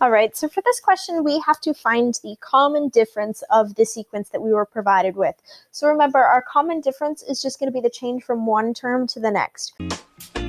All right, so for this question, we have to find the common difference of the sequence that we were provided with. So remember, our common difference is just going to be the change from one term to the next.